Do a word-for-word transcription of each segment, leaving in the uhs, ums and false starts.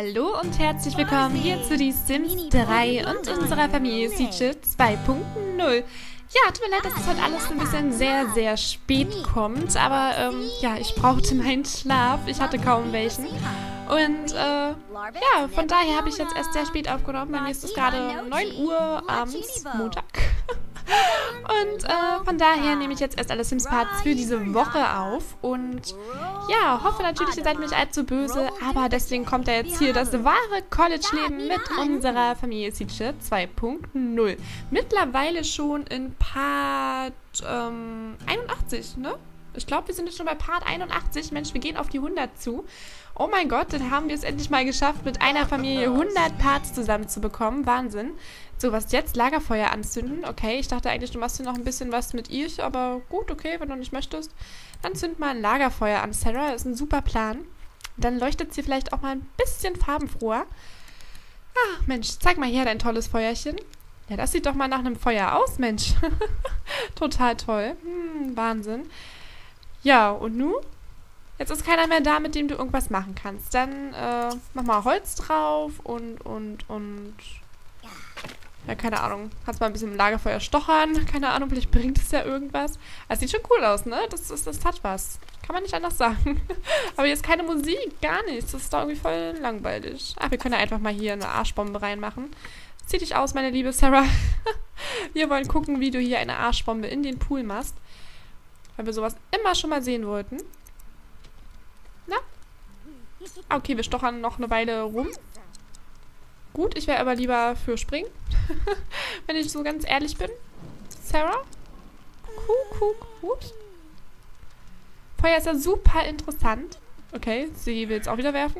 Hallo und herzlich willkommen hier zu die Sims drei und unserer Familie Siege zwei punkt null. Ja, tut mir leid, dass es heute alles ein bisschen sehr, sehr spät kommt, aber ähm, ja, ich brauchte meinen Schlaf, ich hatte kaum welchen. Und äh, ja, von daher habe ich jetzt erst sehr spät aufgenommen, bei mir ist es gerade neun Uhr abends, Montag. Und äh, von daher nehme ich jetzt erst alle Sims-Parts für diese Woche auf. Und ja, hoffe natürlich, ihr seid nicht allzu böse. Aber deswegen kommt ja jetzt hier das wahre College-Leben mit unserer Familie Siege zwei punkt null. Mittlerweile schon in Part ähm, einundachtzig, ne? Ich glaube, wir sind jetzt schon bei Part einundachtzig. Mensch, wir gehen auf die hundert zu. Oh mein Gott, dann haben wir es endlich mal geschafft, mit einer Familie hundert Parts zusammenzubekommen. Wahnsinn. So, was jetzt? Lagerfeuer anzünden. Okay, ich dachte eigentlich, du machst hier noch ein bisschen was mit ihr, aber gut, okay, wenn du nicht möchtest. Dann zünd mal ein Lagerfeuer an, Sarah. Ist ein super Plan. Dann leuchtet es hier vielleicht auch mal ein bisschen farbenfroher. Ach, Mensch, zeig mal her dein tolles Feuerchen. Ja, das sieht doch mal nach einem Feuer aus, Mensch. Total toll. Hm, Wahnsinn. Ja, und nun? Jetzt ist keiner mehr da, mit dem du irgendwas machen kannst. Dann äh, mach mal Holz drauf und, und, und... Ja, keine Ahnung. Kannst mal ein bisschen im Lagerfeuer stochern. Keine Ahnung, vielleicht bringt es ja irgendwas. Das sieht schon cool aus, ne? Das, das, das hat was. Kann man nicht anders sagen. Aber jetzt keine Musik, gar nichts. Das ist doch irgendwie voll langweilig. Ach, wir können ja einfach mal hier eine Arschbombe reinmachen. Zieh dich aus, meine liebe Sarah. Wir wollen gucken, wie du hier eine Arschbombe in den Pool machst. Weil wir sowas immer schon mal sehen wollten. Na? Okay, wir stochern noch eine Weile rum. Gut, ich wäre aber lieber für Springen. Wenn ich so ganz ehrlich bin. Sarah? Kuh, kuh, ups. Feuer ist ja super interessant. Okay, sie will es auch wieder werfen.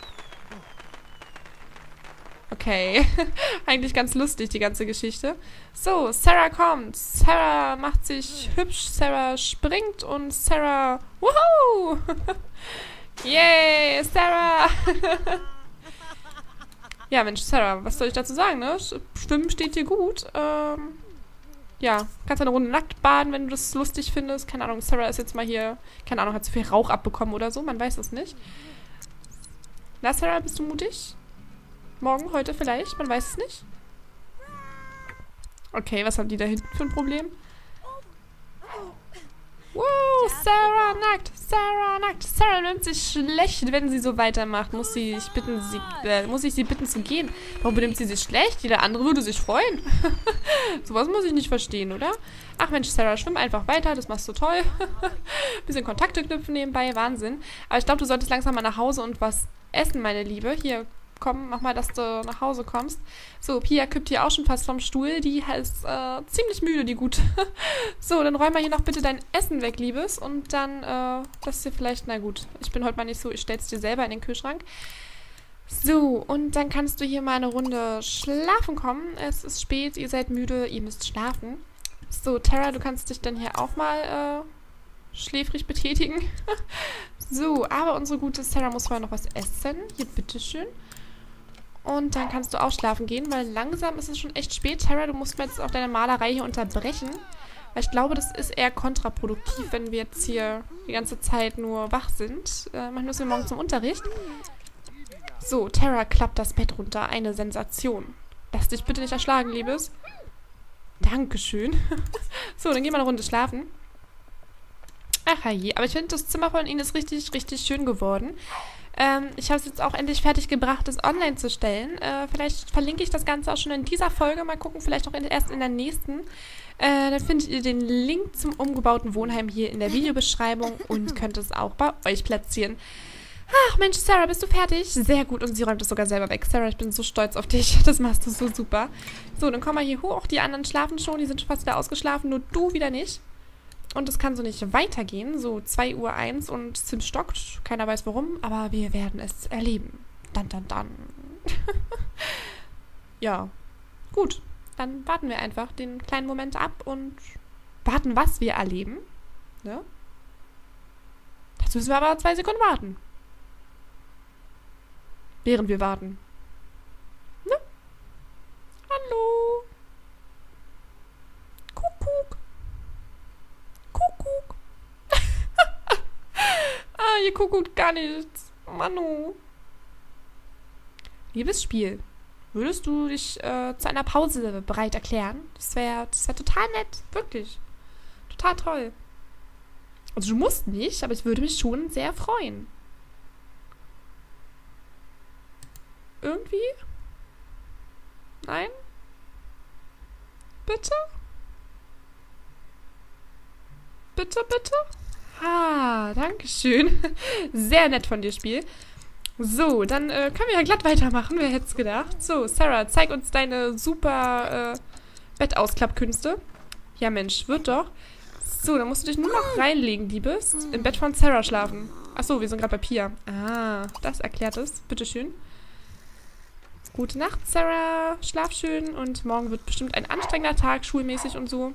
Okay. Eigentlich ganz lustig, die ganze Geschichte. So, Sarah kommt. Sarah macht sich hübsch. Sarah springt und Sarah... Woohoo! Yay, Sarah! Ja, Mensch, Sarah, was soll ich dazu sagen, ne? Schwimmen steht dir gut. Ähm, ja, kannst eine Runde nackt baden, wenn du das lustig findest. Keine Ahnung, Sarah ist jetzt mal hier... Keine Ahnung, hat zu viel Rauch abbekommen oder so. Man weiß es nicht. Na, Sarah, bist du mutig? Morgen, heute vielleicht? Man weiß es nicht. Okay, was haben die da hinten für ein Problem? Wow, Sarah nackt, Sarah nackt. Sarah nimmt sich schlecht, wenn sie so weitermacht. Muss, sie ich, bitten, sie, äh, muss ich sie bitten zu gehen? Warum benimmt sie sich schlecht? Jeder andere würde sich freuen. Sowas muss ich nicht verstehen, oder? Ach Mensch, Sarah, schwimm einfach weiter, das machst du toll. Bisschen Kontakte knüpfen nebenbei, Wahnsinn. Aber ich glaube, du solltest langsam mal nach Hause und was essen, meine Liebe. Hier, komm, mach mal, dass du nach Hause kommst. So, Pia kippt hier auch schon fast vom Stuhl. Die ist äh, ziemlich müde, die Gute. So, dann räum mal hier noch bitte dein Essen weg, Liebes. Und dann, äh, das ist dir vielleicht, na gut, ich bin heute mal nicht so, ich stell's dir selber in den Kühlschrank. So, und dann kannst du hier mal eine Runde schlafen kommen. Es ist spät, ihr seid müde, ihr müsst schlafen. So, Tara, du kannst dich dann hier auch mal, äh, schläfrig betätigen. So, aber unsere gute Sarah muss vorher noch was essen. Hier, bitteschön. Und dann kannst du auch schlafen gehen, weil langsam ist es schon echt spät. Tara, du musst mir jetzt auch deine Malerei hier unterbrechen. Weil ich glaube, das ist eher kontraproduktiv, wenn wir jetzt hier die ganze Zeit nur wach sind. Äh, manchmal müssen wir morgen zum Unterricht. So, Tara klappt das Bett runter. Eine Sensation. Lass dich bitte nicht erschlagen, Liebes. Dankeschön. So, dann gehen wir eine Runde schlafen. Ach je, aber ich finde, das Zimmer von Ihnen ist richtig, richtig schön geworden. Ähm, ich habe es jetzt auch endlich fertig gebracht, das online zu stellen. Äh, vielleicht verlinke ich das Ganze auch schon in dieser Folge. Mal gucken, vielleicht auch in, erst in der nächsten. Äh, dann findet ihr den Link zum umgebauten Wohnheim hier in der Videobeschreibung und könnt es auch bei euch platzieren. Ach Mensch, Sarah, bist du fertig? Sehr gut, und sie räumt es sogar selber weg. Sarah, ich bin so stolz auf dich. Das machst du so super. So, dann komm mal hier hoch. Die anderen schlafen schon, die sind schon fast wieder ausgeschlafen, nur du wieder nicht. Und es kann so nicht weitergehen. So zwei Uhr eins und Sim stockt. Keiner weiß warum, aber wir werden es erleben. Dann, dann, dann. Ja, gut. Dann warten wir einfach den kleinen Moment ab und warten, was wir erleben. Ne? Dazu müssen wir aber zwei Sekunden warten. Während wir warten. Ne? Hallo? Kuckuck. Kuckuck. Ah, ihr guckt gar nichts. Manu. Liebes Spiel, würdest du dich äh, zu einer Pause bereit erklären? Das wäre das wär total nett. Wirklich. Total toll. Also du musst nicht, aber ich würde mich schon sehr freuen. Irgendwie? Nein? Bitte? Bitte, bitte? Ah, danke schön. Sehr nett von dir, Spiel. So, dann äh, können wir ja glatt weitermachen. Wer hätte es gedacht? So, Sarah, zeig uns deine super äh, Bettausklappkünste. Ja, Mensch, wird doch. So, dann musst du dich nur noch reinlegen, Liebes. Im Bett von Sarah schlafen. Achso, wir sind gerade bei Pia. Ah, das erklärt es. Bitteschön. Gute Nacht, Sarah. Schlaf schön und morgen wird bestimmt ein anstrengender Tag, schulmäßig und so.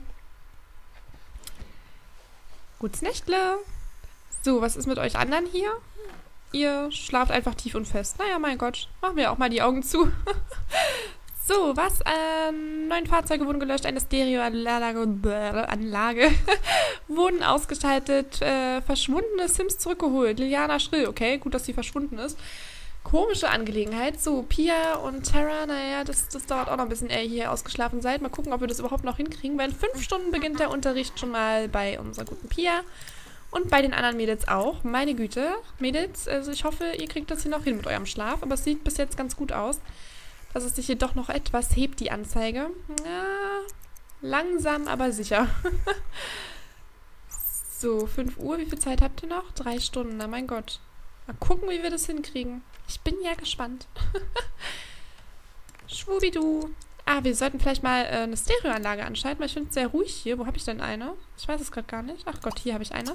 Gutes Nächtle. So, was ist mit euch anderen hier? Ihr schlaft einfach tief und fest. Naja, mein Gott. Machen wir auch mal die Augen zu. So, was? Ähm, neun Fahrzeuge wurden gelöscht, eine Stereoanlage Anlage wurden ausgeschaltet, äh, verschwundene Sims zurückgeholt. Liliana Schrill, okay, gut, dass sie verschwunden ist. Komische Angelegenheit. So, Pia und Tara, naja, das, das dauert auch noch ein bisschen, ehe ihr hier ausgeschlafen seid. Mal gucken, ob wir das überhaupt noch hinkriegen, weil in fünf Stunden beginnt der Unterricht schon mal bei unserer guten Pia. Und bei den anderen Mädels auch. Meine Güte, Mädels, also ich hoffe, ihr kriegt das hier noch hin mit eurem Schlaf. Aber es sieht bis jetzt ganz gut aus, dass es sich hier doch noch etwas hebt, die Anzeige. Ja, langsam, aber sicher. So, fünf Uhr, wie viel Zeit habt ihr noch? Drei Stunden, na mein Gott. Mal gucken, wie wir das hinkriegen. Ich bin ja gespannt. Schwubidu. Ah, wir sollten vielleicht mal äh, eine Stereoanlage anschalten, weil ich finde es sehr ruhig hier. Wo habe ich denn eine? Ich weiß es gerade gar nicht. Ach Gott, hier habe ich eine.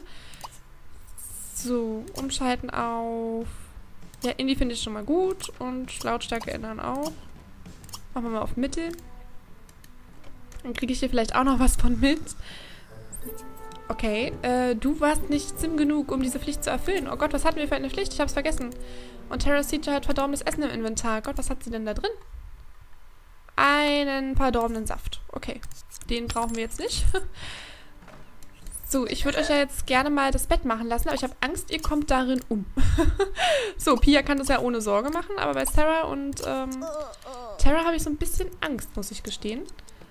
So, umschalten auf... Ja, Indie finde ich schon mal gut. Und Lautstärke ändern auch. Machen wir mal auf Mittel. Dann kriege ich hier vielleicht auch noch was von mit. Okay, äh, du warst nicht sim genug, um diese Pflicht zu erfüllen. Oh Gott, was hatten wir für eine Pflicht? Ich hab's vergessen. Und Terra's Teacher hat verdorbenes Essen im Inventar. Gott, was hat sie denn da drin? Einen verdorbenen Saft. Okay, den brauchen wir jetzt nicht. So, ich würde euch ja jetzt gerne mal das Bett machen lassen, aber ich habe Angst, ihr kommt darin um. So, Pia kann das ja ohne Sorge machen, aber bei Sarah und ähm, Tara habe ich so ein bisschen Angst, muss ich gestehen.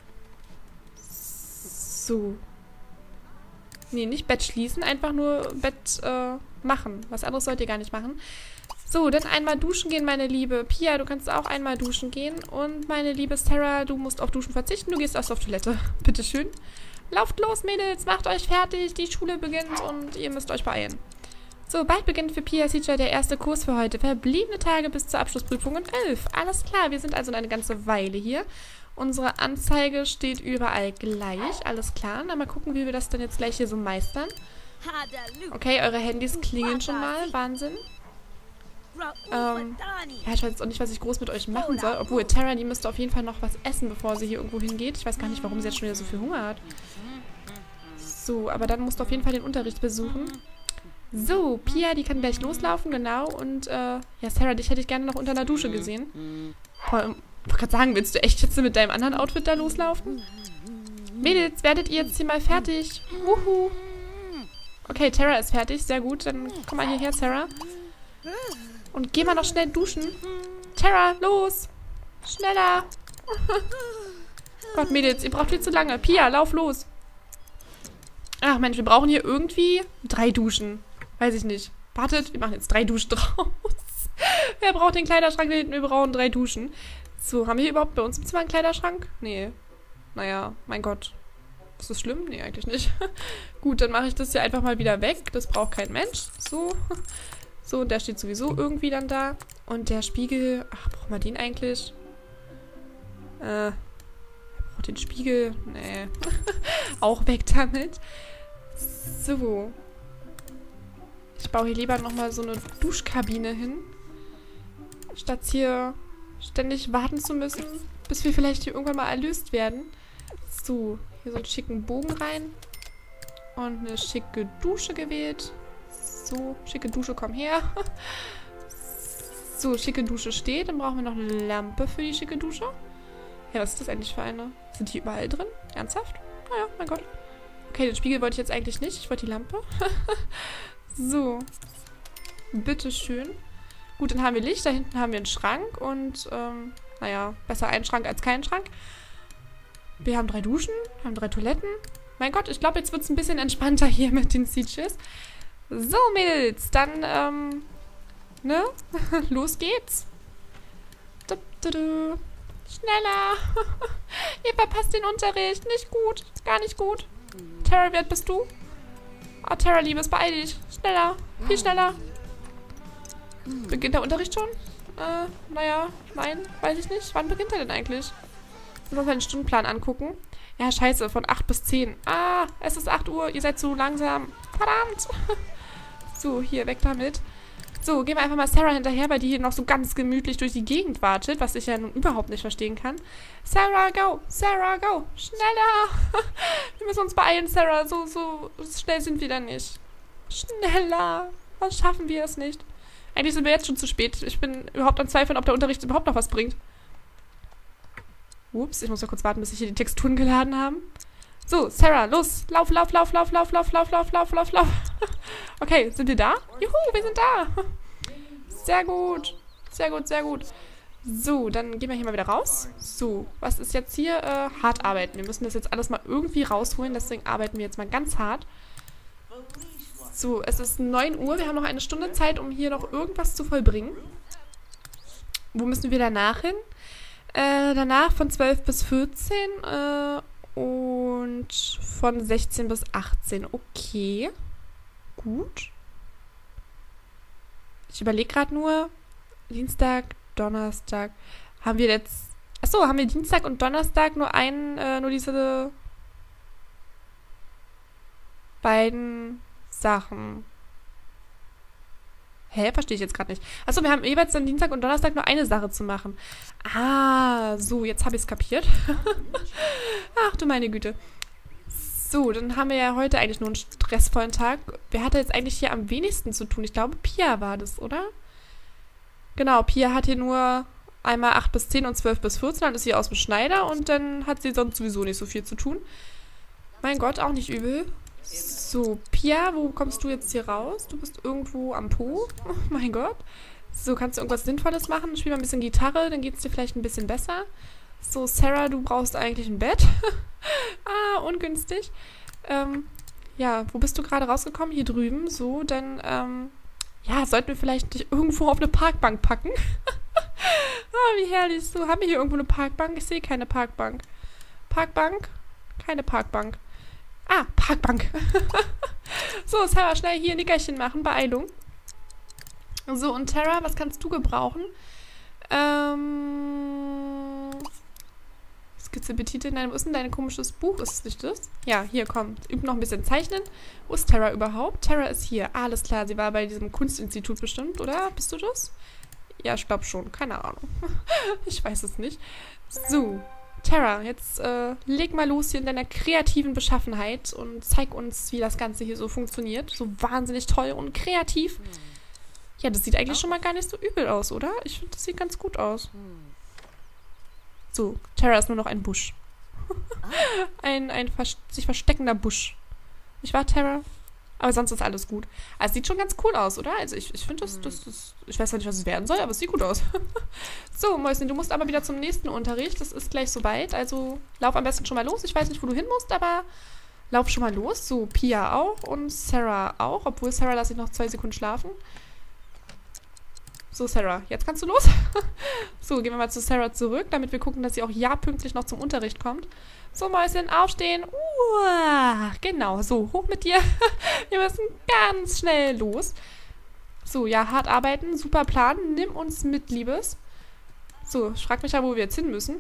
So. Nee, nicht Bett schließen, einfach nur Bett äh, machen. Was anderes sollt ihr gar nicht machen. So, dann einmal duschen gehen, meine liebe Pia. Du kannst auch einmal duschen gehen. Und meine liebe Sarah, du musst auf Duschen verzichten. Du gehst erst auf Toilette. Bitteschön. Lauft los, Mädels. Macht euch fertig. Die Schule beginnt und ihr müsst euch beeilen. So, bald beginnt für Pia Teacher der erste Kurs für heute. Verbliebene Tage bis zur Abschlussprüfung in elf. Alles klar, wir sind also eine ganze Weile hier. Unsere Anzeige steht überall gleich. Alles klar. Na, mal gucken, wie wir das dann jetzt gleich hier so meistern. Okay, eure Handys klingeln schon mal. Wahnsinn. Ähm, ja, ich weiß jetzt auch nicht, was ich groß mit euch machen soll. Obwohl, Tara, die müsste auf jeden Fall noch was essen, bevor sie hier irgendwo hingeht. Ich weiß gar nicht, warum sie jetzt schon wieder so viel Hunger hat. So, aber dann musst du auf jeden Fall den Unterricht besuchen. So, Pia, die kann gleich loslaufen, genau. Und, äh, ja, Sarah, dich hätte ich gerne noch unter einer Dusche gesehen. Boah, ich wollte gerade sagen, willst du echt jetzt mit deinem anderen Outfit da loslaufen? Mädels, werdet ihr jetzt hier mal fertig? Wuhu. Okay, Tara ist fertig. Sehr gut. Dann komm mal hierher, Sarah. Und geh mal noch schnell duschen. Tara, los. Schneller. Gott, Mädels, ihr braucht viel zu lange. Pia, lauf los. Ach Mensch, wir brauchen hier irgendwie drei Duschen. Weiß ich nicht. Wartet, wir machen jetzt drei Duschen draus. Wer braucht den Kleiderschrank da hinten? Wir brauchen drei Duschen. So, haben wir hier überhaupt bei uns im Zimmer einen Kleiderschrank? Nee. Naja, mein Gott. Ist das schlimm? Nee, eigentlich nicht. Gut, dann mache ich das hier einfach mal wieder weg. Das braucht kein Mensch. So. So, und der steht sowieso irgendwie dann da. Und der Spiegel... Ach, brauchen wir den eigentlich? Äh... Wer braucht den Spiegel? Nee. Auch weg damit. So. Ich baue hier lieber nochmal so eine Duschkabine hin. Statt hier ständig warten zu müssen, bis wir vielleicht hier irgendwann mal erlöst werden. So, hier so einen schicken Bogen rein. Und eine schicke Dusche gewählt. So, schicke Dusche, komm her. So, schicke Dusche steht. Dann brauchen wir noch eine Lampe für die schicke Dusche. Ja, was ist das eigentlich für eine? Sind die überall drin? Ernsthaft? Naja, mein Gott. Okay, den Spiegel wollte ich jetzt eigentlich nicht. Ich wollte die Lampe. So. Bitteschön. Gut, dann haben wir Licht. Da hinten haben wir einen Schrank. Und, ähm, naja, besser ein Schrank als kein Schrank. Wir haben drei Duschen, haben drei Toiletten. Mein Gott, ich glaube, jetzt wird es ein bisschen entspannter hier mit den Sieges. So, Mädels, dann, ähm, ne? Los geht's. Du, du, du. Schneller. Ihr verpasst den Unterricht. Nicht gut. Gar nicht gut. Tara, wie alt bist du? Oh, Tara, Liebes, beeil dich. Schneller. Viel schneller. Beginnt der Unterricht schon? Äh, naja, nein, weiß ich nicht. Wann beginnt er denn eigentlich? Ich muss mal den Stundenplan angucken. Ja, scheiße, von acht bis zehn. Ah, es ist acht Uhr. Ihr seid zu langsam. Verdammt. So, hier, weg damit. So, gehen wir einfach mal Sarah hinterher, weil die hier noch so ganz gemütlich durch die Gegend wartet, was ich ja nun überhaupt nicht verstehen kann. Sarah, go! Sarah, go! Schneller! Wir müssen uns beeilen, Sarah. So, so schnell sind wir da nicht. Schneller! Was schaffen wir es nicht? Eigentlich sind wir jetzt schon zu spät. Ich bin überhaupt am Zweifeln, ob der Unterricht überhaupt noch was bringt. Ups, ich muss mal kurz warten, bis sich hier die Texturen geladen haben. So, Sarah, los. Lauf, lauf, lauf, lauf, lauf, lauf, lauf, lauf, lauf, lauf, lauf. Okay, sind wir da? Juhu, wir sind da. Sehr gut. Sehr gut, sehr gut. So, dann gehen wir hier mal wieder raus. So, was ist jetzt hier? Äh, hart arbeiten. Wir müssen das jetzt alles mal irgendwie rausholen, deswegen arbeiten wir jetzt mal ganz hart. So, es ist neun Uhr. Wir haben noch eine Stunde Zeit, um hier noch irgendwas zu vollbringen. Wo müssen wir danach hin? Äh, danach von zwölf bis vierzehn äh, und von sechzehn bis achtzehn. Okay. Gut. Ich überlege gerade nur, Dienstag, Donnerstag. Haben wir jetzt... Achso, haben wir Dienstag und Donnerstag nur einen, äh, nur diese beiden Sachen. Hä? Verstehe ich jetzt gerade nicht. Achso, wir haben jeweils dann Dienstag und Donnerstag nur eine Sache zu machen. Ah, so, jetzt habe ich es kapiert. Ach du meine Güte. So, dann haben wir ja heute eigentlich nur einen stressvollen Tag. Wer hatte jetzt eigentlich hier am wenigsten zu tun? Ich glaube, Pia war das, oder? Genau, Pia hat hier nur einmal acht bis zehn und zwölf bis vierzehn. Dann ist sie aus dem Schneider und dann hat sie sonst sowieso nicht so viel zu tun. Mein Gott, auch nicht übel. So, Pia, wo kommst du jetzt hier raus? Du bist irgendwo am Po. Oh mein Gott. So, kannst du irgendwas Sinnvolles machen? Spiel mal ein bisschen Gitarre, dann geht es dir vielleicht ein bisschen besser. So, Sarah, du brauchst eigentlich ein Bett. Ah, ungünstig. Ähm, ja, wo bist du gerade rausgekommen? Hier drüben. So, dann, ähm, ja, sollten wir vielleicht dich irgendwo auf eine Parkbank packen. Ah, wie herrlich. So, haben wir hier irgendwo eine Parkbank? Ich sehe keine Parkbank. Parkbank? Keine Parkbank. Ah, Parkbank. So, Sarah, schnell hier ein Nickerchen machen. Beeilung. So, und Tara, was kannst du gebrauchen? Ähm... Skizze Petite. Nein, wo ist denn dein komisches Buch? Ist es nicht das? Ja, hier, komm. Üb noch ein bisschen zeichnen. Wo ist Tara überhaupt? Tara ist hier. Ah, alles klar, sie war bei diesem Kunstinstitut bestimmt, oder? Bist du das? Ja, ich glaube schon. Keine Ahnung. Ich weiß es nicht. So, Tara, jetzt äh, leg mal los hier in deiner kreativen Beschaffenheit und zeig uns, wie das Ganze hier so funktioniert. So wahnsinnig toll und kreativ. Ja, das sieht eigentlich schon mal gar nicht so übel aus, oder? Ich finde, das sieht ganz gut aus. So, Tara ist nur noch ein Busch. ein ein vers sich versteckender Busch. Nicht wahr, Tara? Aber sonst ist alles gut. Also, es sieht schon ganz cool aus, oder? Also, ich, ich finde, das, das, das... Ich weiß ja nicht, was es werden soll, aber es sieht gut aus. So, Mäuschen, du musst aber wieder zum nächsten Unterricht. Das ist gleich soweit. Also, lauf am besten schon mal los. Ich weiß nicht, wo du hin musst, aber lauf schon mal los. So, Pia auch und Sarah auch. Obwohl, Sarah lasse ich noch zwei Sekunden schlafen. So, Sarah, jetzt kannst du los. So, gehen wir mal zu Sarah zurück, damit wir gucken, dass sie auch ja pünktlich noch zum Unterricht kommt. So, Mäuschen, aufstehen. Uah, genau, so, hoch mit dir. Wir müssen ganz schnell los. So, ja, hart arbeiten, super Plan. Nimm uns mit, Liebes. So, ich frage mich ja, wo wir jetzt hin müssen.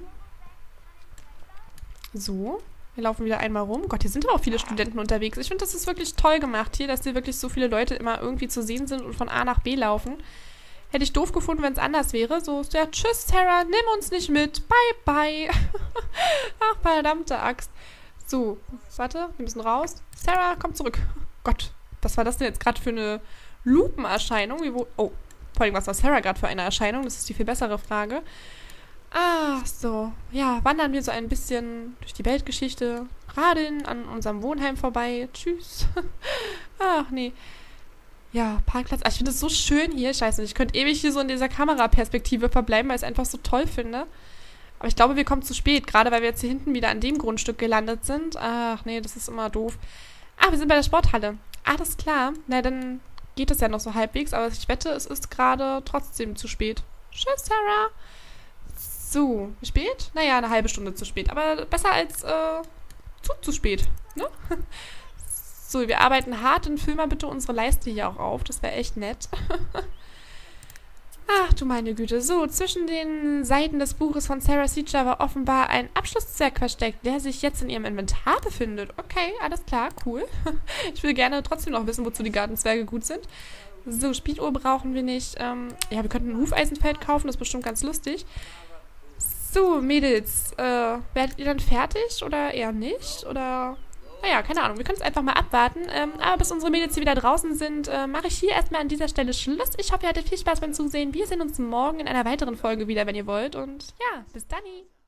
So, wir laufen wieder einmal rum. Gott, hier sind aber auch viele Studenten unterwegs. Ich finde, das ist wirklich toll gemacht hier, dass hier wirklich so viele Leute immer irgendwie zu sehen sind und von A nach B laufen. Hätte ich doof gefunden, wenn es anders wäre. So, ja, tschüss, Sarah, nimm uns nicht mit. Bye, bye. Ach, verdammte Axt. So, warte, wir müssen raus. Sarah, komm zurück. Gott, was war das denn jetzt gerade für eine Lupenerscheinung? Wie wo oh, vor allem, was war Sarah gerade für eine Erscheinung? Das ist die viel bessere Frage. Ah, so. Ja, wandern wir so ein bisschen durch die Weltgeschichte. Radeln an unserem Wohnheim vorbei. Tschüss. Ach, nee. Ja, Parkplatz. Ah, ich finde es so schön hier. Scheiße, ich könnte ewig hier so in dieser Kameraperspektive verbleiben, weil ich es einfach so toll finde. Aber ich glaube, wir kommen zu spät, gerade weil wir jetzt hier hinten wieder an dem Grundstück gelandet sind. Ach nee, das ist immer doof. Ah, wir sind bei der Sporthalle. Alles klar. Na, dann geht es ja noch so halbwegs, aber ich wette, es ist gerade trotzdem zu spät. Tschüss, Sarah. So, wie spät? Naja, eine halbe Stunde zu spät. Aber besser als äh, zu, zu spät. Ne? So, wir arbeiten hart und füllen mal bitte unsere Leiste hier auch auf. Das wäre echt nett. Ach du meine Güte. So, zwischen den Seiten des Buches von Sarah Seacher war offenbar ein Abschlusszweck versteckt, der sich jetzt in ihrem Inventar befindet. Okay, alles klar, cool. Ich will gerne trotzdem noch wissen, wozu die Gartenzwerge gut sind. So, Spieluhr brauchen wir nicht. Ähm, ja, wir könnten ein Hufeisenfeld kaufen, das ist bestimmt ganz lustig. So, Mädels, äh, werdet ihr dann fertig oder eher nicht? Oder... Naja, keine Ahnung, wir können es einfach mal abwarten. Ähm, aber bis unsere Mädels hier wieder draußen sind, äh, mache ich hier erstmal an dieser Stelle Schluss. Ich hoffe, ihr hattet viel Spaß beim Zusehen. Wir sehen uns morgen in einer weiteren Folge wieder, wenn ihr wollt. Und ja, bis dann.